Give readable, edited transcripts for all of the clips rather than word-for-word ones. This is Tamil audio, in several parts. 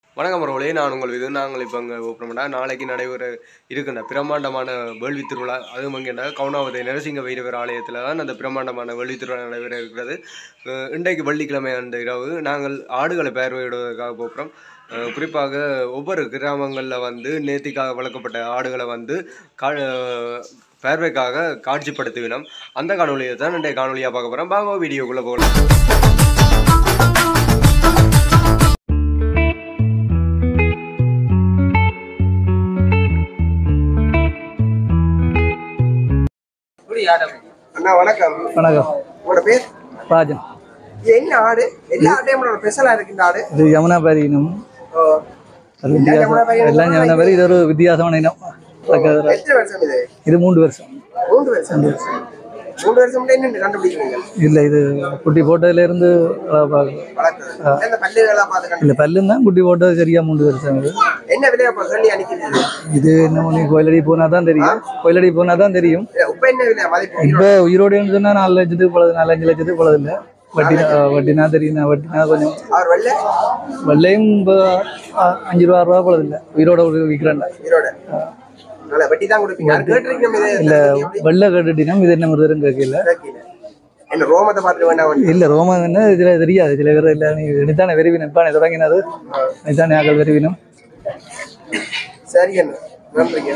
வணக்கம் அவர்களே, நான் உங்கள் இது நாங்கள் இப்போ அங்கே ஓப்பனமெண்டா நாளைக்கு நடைபெற இருக்கின்ற பிரம்மாண்டமான வேள்வி திருவிழா. அதுவும் அங்கேண்டா கவுனாவதி நரசிங்க வைரவர் ஆலயத்தில் தான் அந்த பிரம்மாண்டமான வேள்வி திருவிழா நடைபெற இருக்கிறது. இன்றைக்கு வெள்ளிக்கிழமை அன்று இரவு நாங்கள் ஆடுகளை பார்வையிடுவதற்காக போகிறோம். குறிப்பாக ஒவ்வொரு கிராமங்களில் வந்து நேர்த்திக்காக வளர்க்கப்பட்ட ஆடுகளை வந்து பார்வைக்காக காட்சிப்படுத்துவினோம். அந்த காணொலியை தான் இன்றைய காணொலியாக பார்க்க போகிறோம். வாங்க வீடியோக்குள்ளே போகலாம். அண்ணா வணக்கம். வணக்கம். உங்களோட பேர்? ராஜன். இது என்ன ஆடு? எல்லா ஆட்டையும் ஸ்பெஷலா இருக்கு இந்த ஆடு. இது யமுனாபாரி இனம். எல்லாம் யமுனாபாரி. இது ஒரு வித்தியாசமான இனம். எத்தனை வருஷம் இது? இது 3 வருஷம். 3 வருஷம். 3 வருஷம் என்ன கண்டுபிடிக்கிறீங்க? இல்ல, இது குட்டி போட்டதுல இருந்து இல்ல பல்லுன்னு தான் குட்டி போட்டது. சரியா 3 வருஷம். இது என்ன விலையா சொல்லி அனுப்பிடுறீங்க? இது என்ன கோயிலடி போனா தான் தெரியும். கோயிலடி போனா தான் தெரியும். இப்ப என்ன விலை மதிப்பு? இப்ப உயிரோடு சொன்னா 4 லட்சத்துக்கு போலது, 4-5 லட்சத்துக்கு போலது இல்ல. வட்டினா தெரியும். வட்டினா கொஞ்சம் வெள்ளையும் 5 ரூபா 6 ரூபா போலது இல்ல. உயிரோட விற்கிறேன். இல்ல வெள்ளை கேட்டுட்டீங்கன்னா இது என்ன முருகரும் கேட்கல. இல்ல ரோமம் என்ன இதுல தெரியாது. சில பேர் இல்ல இனித்தானே வெறிவினம். இப்ப தொடங்கினது இனித்தானே ஆக்கள் வெறிவினம். சரி என்ன நன்றிங்க.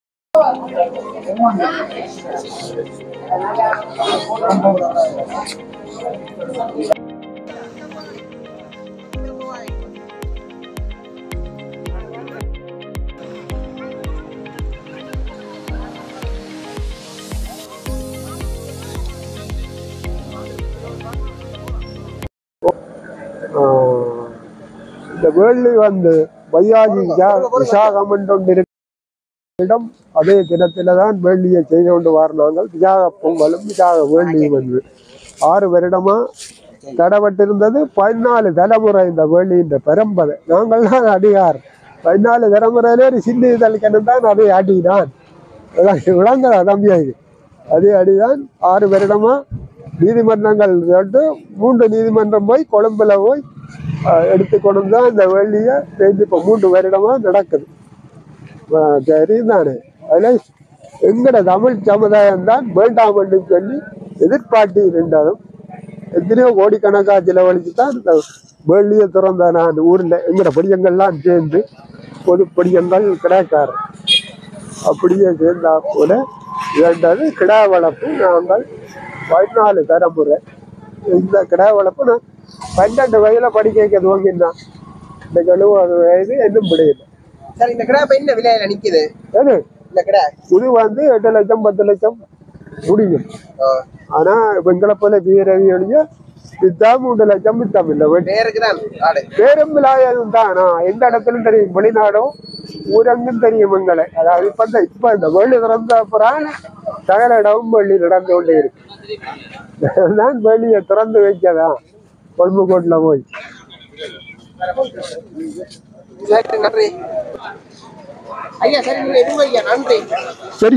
இந்த வேள்வி வந்து வையாஜி விசாகம் இடம் அதே தினத்தில தான் வேள்வியை செய்து கொண்டு வரனாங்க. விசாக பொங்கலும் விசாக வேள்வியும் வந்து 6 வருடமா தடப்பட்டிருந்தது. 14 தலைமுறை இந்த வேள்வியின் பரம்பரை. நாங்கள் தான் அடியார். 14 தலைமுறையிலே ஒரு சின்ன தலைக்கணும் தான் அதை அடிதான் விளங்கல தம்பியாகி. அதே அடிதான் 6 வருடமா நீதிமன்றங்கள் 3 நீதிமன்றம் போய் கொழும்புல போய் எடுத்துக்கொண்டு தான் இந்த வேள்வியை செய்து இப்போ 3 வருடமா நடக்குது. சரிதானே? அதில் எங்கட தமிழ் சமுதாயம் தான் வேண்டாம் என்று சொல்லி எதிர்பார்த்து இருந்ததும் எத்தனையோ கோடிக்கணக்காக செலவழித்து தான் இந்த வேள்வியை திறந்த நான் ஊரில் எங்கட படியங்கள்லாம் சேர்ந்து பொது படியங்கள் கிடைக்காரு. அப்படியே சேர்ந்தா போல வேண்டது கிடா வளர்ப்பு. நாங்கள் 14 தலைமுறை இந்த கிடா வளர்ப்பு நான் 12 வயதுல படிக்க துவங்கினான். இந்த 70 வயது இன்னும் முடியல. சரி, இந்த கிடா என்ன விலையில நிக்குது? எது இந்த கிடா? இது வந்து 8 லட்சம் 10 லட்சம் முடியும். ஆனா எங்களை போல வீரவி ஒழிய வித்தா 3 லட்சம் வித்தம் இல்லை. பேரும் விழாயும் தான். எந்த இடத்துலும் தெரியும். வெளிநாடும் ஊரங்கும் தெரியும் எங்களை. அதாவது இப்ப இந்த வேள்வி திறந்த அப்புறம் சகல இடமும் வேள்வி நடந்து கொண்டே இருக்கு. நான் வேள்வியை திறந்து வைக்கதான் கொழும்புக்கோட்டில போய். நன்றி ஐயா. சரி, நீங்க எதுவும் ஐயா. நன்றி. சரி.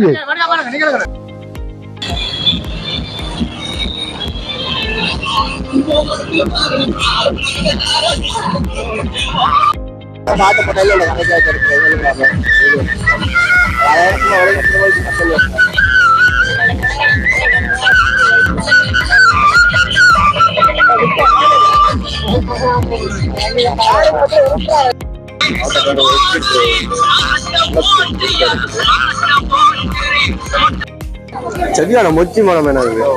சரியான மொச்சி மனம் என்ன இருக்கு.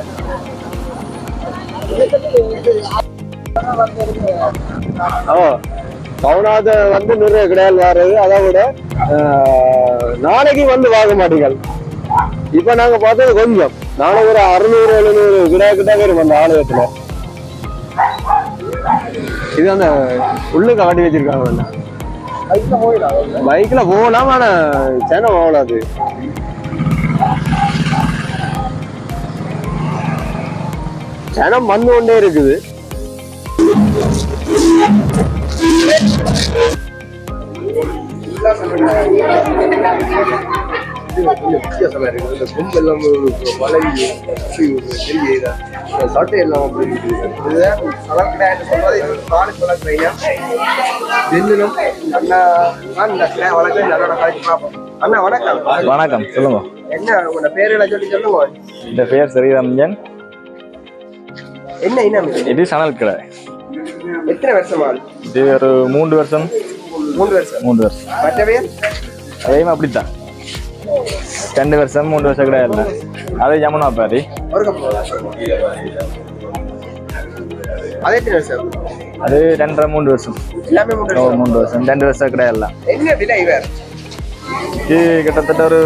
கவுனாத வந்து நிறைய கிடையாது வர்றது. அதை விட நாளைக்கு வந்து வாங்க மாட்டீங்கள். இப்ப நாங்க பார்த்தது கொஞ்சம். நாளைக்கு ஒரு 600-700 கிட்ட வரும் அந்த ஆலயத்துல. இது அந்த உள்ளுக்கு காட்டி வச்சிருக்காங்க. பைக்ல போகலாம். ஆனா சேனை போகலாது. ஜனம் வந்து கொண்டே இருக்குது. இது கொஞ்சம் வித்தியாசமா இருக்குது. இந்த கொம்பு எல்லாம் வளைவு தெரிய சட்டை எல்லாம் அப்படி இருக்குது. இதுதான் வளர்க்கிறான்னு சொல்றது. இது காலுக்கு வளர்க்குறீங்க தென்னும் அண்ணா தான் இந்த கிளை வளர்க்க நல்லா கழிச்சு பார்ப்போம். அண்ணா வணக்கம். வணக்கம், சொல்லுங்க. என்ன உங்களோட பேரெல்லாம் சொல்லுங்க. இந்த பேர் ஸ்ரீரஞ்சன். என்ன இனம் இது சணல் கடை. எத்தனை வருஷமா? இது ஒரு 3 வருஷம். 3 வருஷம். மற்ற பேர் அதே அப்படித்தான் 2 வருஷம் 3 வருஷம் கடை இல்லை. அதே ஜமுனா பாரி. அது எத்தனை வருஷம்? அது 2.5 3 வருஷம். எல்லாமே 3 வருஷம் 2 வருஷம் கடை இல்லை. என்ன விலை இவர்? இது கிட்டத்தட்ட ஒரு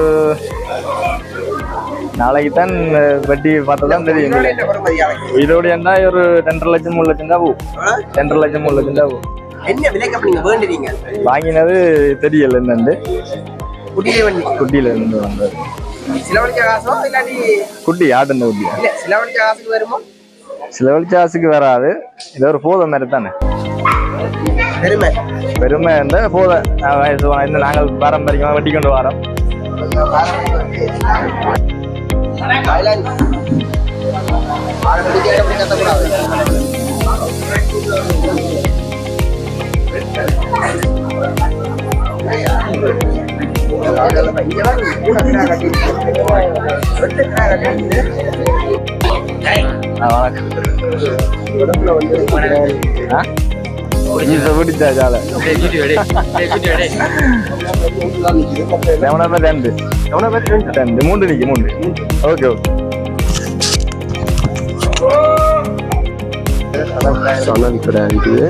நாளைக்கு தான் வட்டி பார்த்ததான் தெரியும். இதோட என்ன ஒரு 2.5 லட்சம் 3 லட்சம் தான் போகும். 2.5 லட்சம் 3 லட்சம் தான் போகும். என்ன விலைக்கு நீங்க வேண்டுறீங்க? வாங்கினது தெரியல என்னண்டு. குட்டியில இருந்து வந்தது. சிலவழிச்ச காசோ இல்லாட்டி குட்டி ஆட்டுந்த குட்டி. இல்ல சிலவழிச்ச காசுக்கு வருமோ? சிலவழிச்ச காசுக்கு வராது. இது ஒரு போதை மாதிரி தானே. பெருமை இருந்தா போதை. நாங்கள் பாரம்பரியமா வட்டி கொண்டு வரோம். சணல் கடை இருக்குது.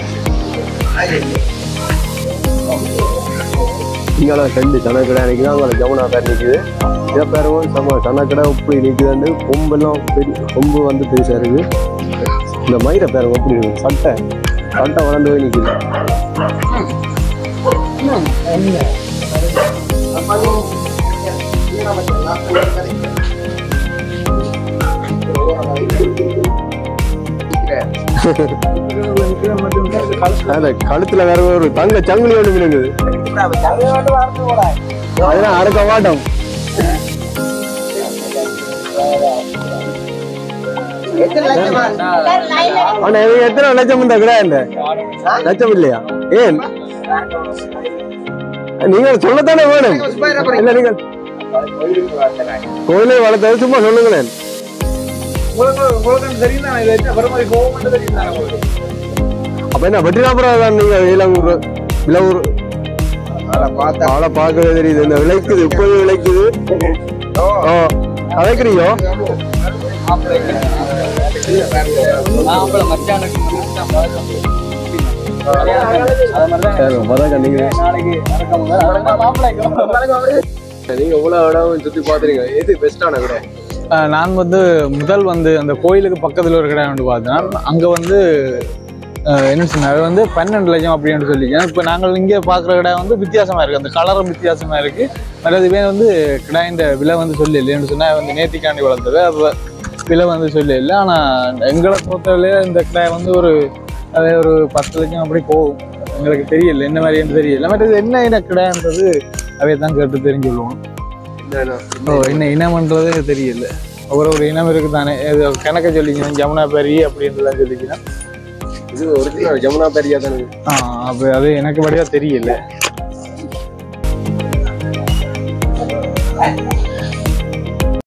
இங்கே 2 சணல் கடை நிற்குது. அங்கே ஜமுனா பேர் நிற்குது. இதை பேரும் நம்ம சணல் கடை இப்படி நிற்குதுன்னு கொம்பெல்லாம் கொம்பு வந்து பெருசாக இருக்குது. இந்த மயிரை பேரும் எப்படி இருக்குது. சட்டை வளர்ந்து போய் நிற்குது. கழுத்துல வேற ஒரு தங்க சங்கிலி ஒண்ணு மினுங்குது. அதெல்லாம் அடக்க மாட்டோம். ஆனா எத்தனை லட்சம் இந்த கிடையாது? லட்சம் இல்லையா? ஏன் நீங்க சொல்லத்தானே வேணும். இல்ல நீங்க கோயிலை வளர்த்தது சும்மா சொல்லுங்களேன். அப்ப என்ன வெற்றினாபுரம் நீங்க விலவூர் ஆளை பார்க்கவே தெரியுது. இந்த விளைக்குது இப்போது விளைக்குது. அழைக்கிறீங்க நீங்க எவ்வளவு இடம் சுத்தி பாத்துறீங்க. எது பெஸ்டான கடை? நான் முதல் அந்த கோயிலுக்கு பக்கத்துல ஒரு கடை வந்து பார்த்தேன். அங்க என்ன சொன்னார் 12 லட்சம் அப்படின்னு சொல்லி. இப்போ நாங்கள் இங்கே பார்க்குற கடை வித்தியாசமா இருக்கு. அந்த கலரும் வித்தியாசமா இருக்கு. அதுவே கடாயின் விலை சொல்லலைன்னு சொன்னால் நேர்த்திக்காண்டி வளர்த்தது. அப்போ விலை சொல்லல. ஆனால் எங்களை பொறுத்தவரையில இந்த கடை அதே ஒரு 10 லட்சம் அப்படி போகும். எங்களுக்கு தெரியல என்ன மாதிரின்னு தெரியல. மற்றது என்ன கடைன்றது அவையை தான் கேட்டு தெரிஞ்சுள்ளுவோம். என்ன இனம்ன்றது தெரியல. ஒரு இனம் இருக்கு தானே. கணக்க சொல்லிக்கணும் ஜமுனா பேரி அப்படின்றலாம் சொல்லிக்கணும். இது ஒரிஜினல் ஜமுனா பேரியா தானே? அப்போ அது எனக்கு படியா தெரியல.